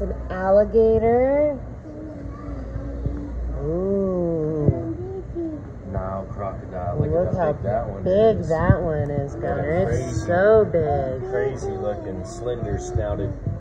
That's an alligator. Ooh. Nile crocodile. Look how big that one big is. that one is, Gunner. It's so big. Crazy looking, slender snouted